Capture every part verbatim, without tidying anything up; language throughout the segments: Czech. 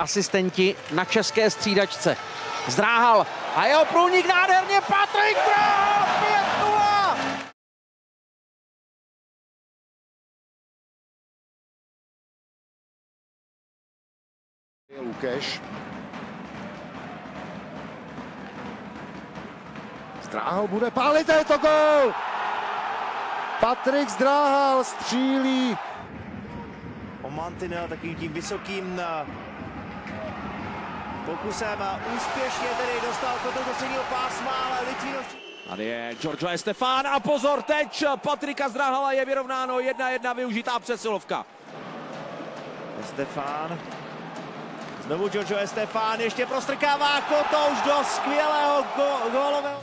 asistenti na české střídačce. Zdráhal a jeho průnik nádherně, Patrik Zdráhal, pět nula! Lukeš. Zdráhal bude pálit, je to gól! Patrik Zdráhal střílí. O mantinel takovým tím vysokým pokusem a úspěšně tedy dostal kotou do středního pásma, ale Litvinov... Tady je Giorgio Estefan a pozor teď Patrika Zdráhala, je vyrovnáno jedna jedna, využitá přesilovka. Estefan. Znovu Giorgio Estefan ještě prostrkává Kotouš do skvělého go gólového.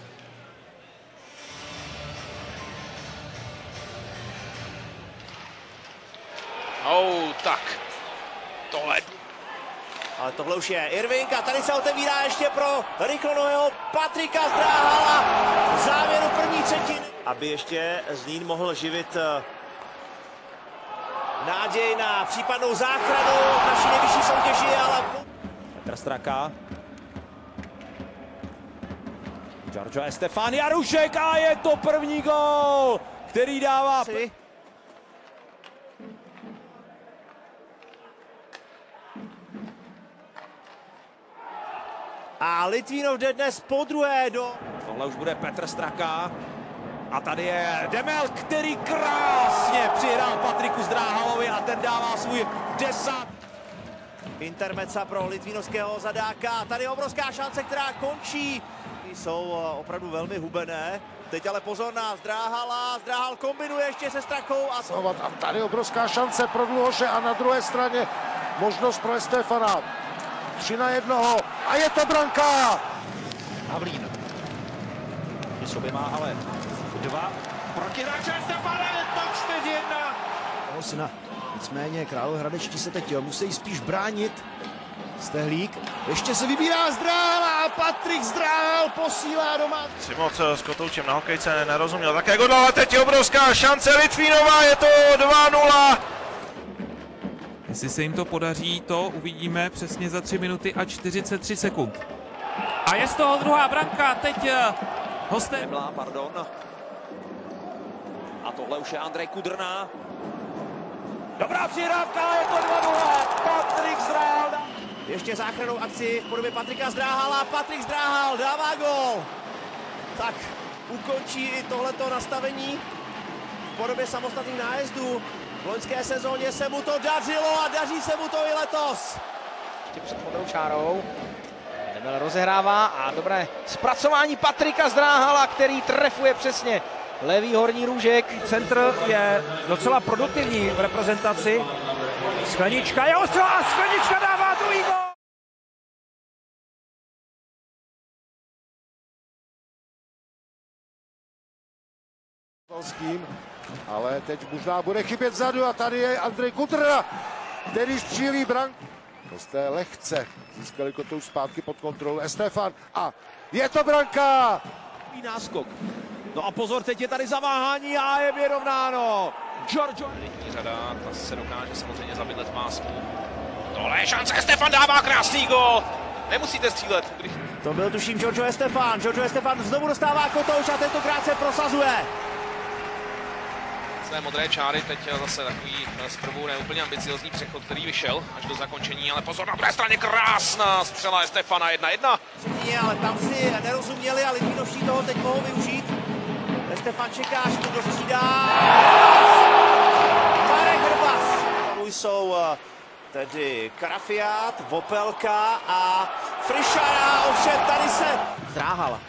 Oh, tak. Tohle. Ale tohle už je Irving a tady se otevírá ještě pro rychlonohého Patrika Zdráhala v závěru první třetiny. Aby ještě Zlín mohl živit naději na případnou záchranu v naší nejvyšší soutěži, ale... Petr Straka. Giorgio Estefan, Jarušek a je to první gól, který dává... A Litvinov jde dnes po druhé do... Tohle už bude Petr Straka. A tady je Demel, který krásně přihrál Patriku Zdráhalovi a ten dává svůj desát. Intermeca pro litvinovského zadáka. Tady je obrovská šance, která končí. Jsou opravdu velmi hubené. Teď ale pozor na Zdráhala. Zdráhal kombinuje ještě se Strakou. A, a tady obrovská šance pro Dluhoše a na druhé straně možnost pro Estefana. Tři na jednoho a je to branka! Havlín. Je sobě má ale dva. Proti Giorgio Estefana, je to čtyři jedna. Syna. Nicméně královéhradečtí se teď musí spíš bránit. Stehlík. Ještě se vybírá Zdráhal a Patrik Zdráhal posílá doma. Simoc s Kotoučem na hokejce nerozuměl také gol, ale teď je obrovská šance Litvinova, je to dva nula. Jestli se jim to podaří, to uvidíme přesně za tři minuty a čtyřicet tři sekund. A je z toho druhá branka, teď hosté. Nemlá, pardon. A tohle už je Andrej Kudrna. Dobrá přihrávka, je to dva nula. Patrik Zdráhal. Ještě záchrannou akci v podobě Patrika Zdráhala. Patrik Zdráhal dává gól. Tak ukončí i tohleto nastavení v podobě samostatných nájezdů. V loňské sezóně se mu to dařilo a daří se mu to i letos. Před modrou čárou. Demel rozehrává a dobré zpracování Patrika Zdráhala, který trefuje přesně levý horní růžek. Centr je docela produktivní v reprezentaci. Sklenička je ostrá a Sklenička dává druhý gól. Ale teď možná bude chybět vzadu a tady je Andrej Kudrna, který střílí branku. Hosté lehce získali Kotouč zpátky pod kontrolu. Estefan a je to branka! Náskok. No a pozor, teď je tady zaváhání a je vyrovnáno. Giorgio. Letní řada, ta se dokáže samozřejmě zabydlet pásmu. Tohle je šance, Estefan dává krásný gól. Nemusíte střílet. Když... To byl tuším Giorgio Estefan. Giorgio Estefan znovu dostává Kotouč a tentokrát se prosazuje. Z té modré čáry teď zase takový zprvu neúplně ambiciozní přechod, který vyšel až do zakončení, ale pozor, na druhé straně krásná střela Estefana jedna jedna. Ale tam si nerozuměli a Litvinovští toho teď mohou využít. Estefan čeká, až to dostřídá. Marek Hrbas. Jsou tedy Karafiát, Vopelka a Frišara, ovšem tady se Zdráhal.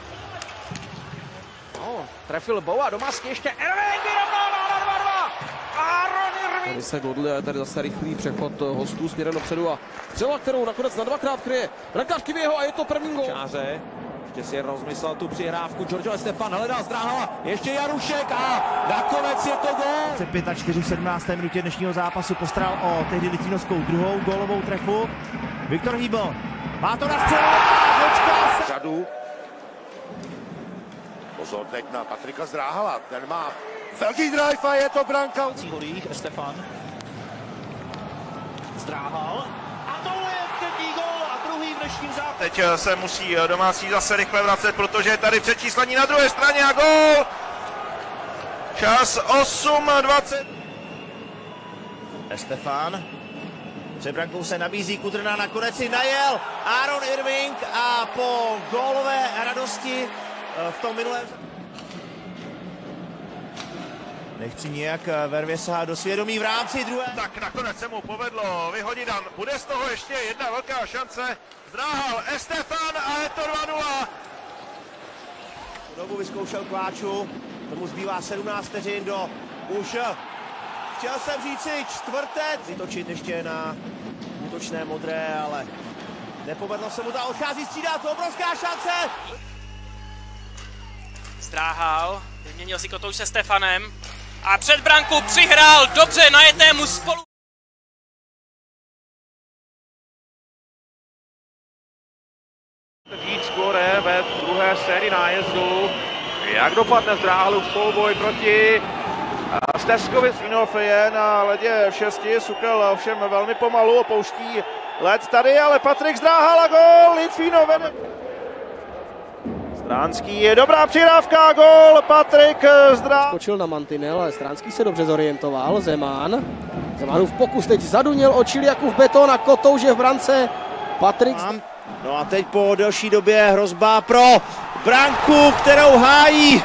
No, trefil Boua do masky ještě Irving vyrovnává na dva dva. Aaron Irving. Tady se godli a je tady zase rychlý přechod hostů směrem dopředu a střela, kterou nakonec na dvakrát kryje brankář Kyvěho a je to první gól. Čáře. Ještě si rozmyslel tu přihrávku. Giorgio Estefan hledá Zdráhala. Ještě Jarušek a nakonec je to gól. pět a čtyři v sedmnácté minutě dnešního zápasu postaral o tehdy litvinovskou druhou gólovou trefu. Viktor Hýbl má to na střelu a dočká se. Řadu. Pozor teď na Patrika Zdráhala, ten má velký drive a je to branka. Holích, Estefan. Zdráhal. A tohle je Třetí gól a druhý v dnešním zápase. Teď se musí domácí zase rychle vracet, protože je tady přečíslení na druhé straně a gól! Čas osm dvacet. Estefan. Před brankou se nabízí Kudrna, nakonec si najel Aaron Irving a po gólové radosti v tom minulém... Nechci nějak Vervě sahat do svědomí v rámci druhé. Tak nakonec se mu povedlo vyhodit a bude z toho ještě jedna velká šance. Zdráhal Estefan a je to dva nula. Dobu vyzkoušel Kváču, tomu zbývá sedmnáct vteřin do už. Chtěl jsem říci čtvrté. Vytočit ještě na útočné modré, ale nepovedlo se mu to. Odchází střídat, obrovská šance. Zdráhal, vyměnil si Kotouč se Stefanem a před branku přihrál dobře najetému spolu. Víc skóre ve druhé sérii nájezdu. Jak dopadne Zdráhalův souboj proti Steskovi? Svinov je na ledě v šesti, Sukel ovšem velmi pomalu opouští led tady, ale Patrik Zdráhal a gól, Litvínov vede. Stránský je dobrá přihrávka, gól, Patrik Zdráhal. Skočil na mantinel, ale Stránský se dobře zorientoval, Zeman. Zemanův pokus teď zaduněl od Čiliakův beton a Kotouž je v brance. Patrik. No a teď po delší době hrozba pro branku, kterou hájí.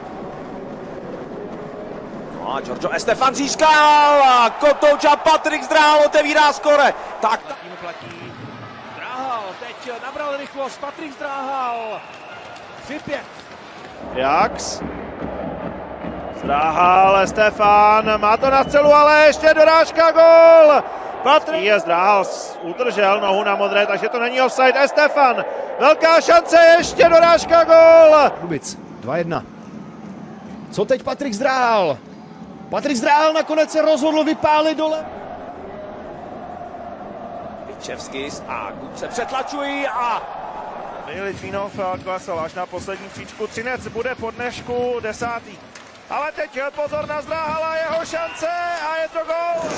No a Giorgio Estefan získal a Kotouč a Patrik Zdráhal otevírá skore. Tak. Tím platí Zdráhal, teď nabral rychlost, Patrik Zdráhal. tři pět. Jax. Zdráhal, Estefan, má to na střelu, ale ještě dorážka, gól! Patrik je Zdráhal, udržel nohu na modré, takže to není offside. Estefan, velká šance, ještě dorážka, gól! Rubic, dva jedna. Co teď Patrik Zdráhal? Patrik Zdráhal nakonec se rozhodl vypálit dole. Vyčevskis a Kuk se přetlačují a Litvínov klesl až na poslední příčku. Třinec bude po dnešku desátý. Ale teď pozor na Zdráhala, jeho šance a je to gól!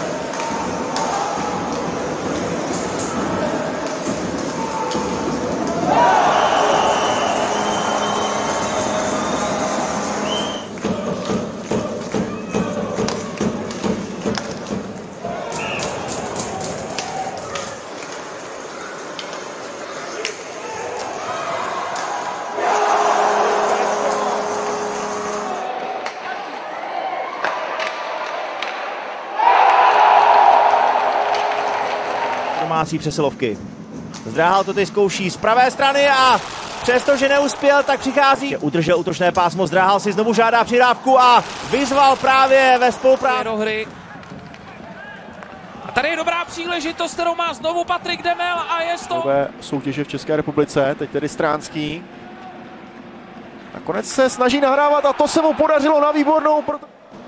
Domácí přesilovky. Zdráhal to teď zkouší z pravé strany a přestože neuspěl, tak přichází. Udržel útočné pásmo, Zdráhal si znovu žádá přihrávku a vyzval právě ve spolupráci do hry. A tady je dobrá příležitost, kterou má znovu Patrik Demel a je to... soutěže v České republice, teď tedy Stránský. Nakonec se snaží nahrávat a to se mu podařilo na výbornou. Proto...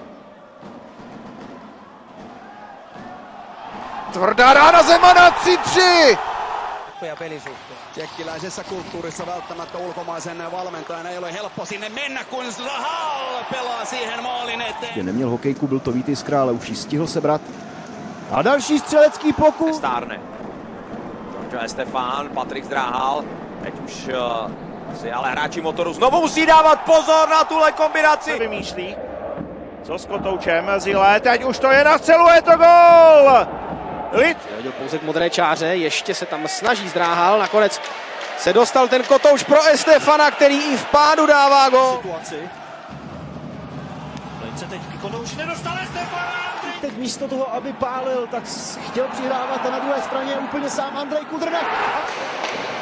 Tvrdá rána Zemana, tři tři! Ja pelisuhteen. Tsekkiläisessä kulttuurissa välttämättä ulkomaisen valmentajan ei ole helppo sinne mennä, kun Zdráhal pelaa siihen maalin eteen. Neměl hokejku, byl to Vít Jiskra, ale už ji stihl sebrat. A další střelecký pokus. Stárne. Giorgio Estefan, Patrik Zdráhal. Teď už uh, si ale hráči Motoru znovu musí dávat pozor na tuhle kombinaci. Vymýšlí. Co s Kotoučem, Zile, teď už to je na střelu, je to gól! Lid. Hodil pouze k modré čáře, ještě se tam snaží Zdráhal, nakonec se dostal ten Kotouč pro Estefana, který i v pádu dává gól. Se teď Kotouč nedostal Estefana! Teď místo toho, aby pálil, tak chtěl přihrávat a na druhé straně úplně sám Andrej Kudrna.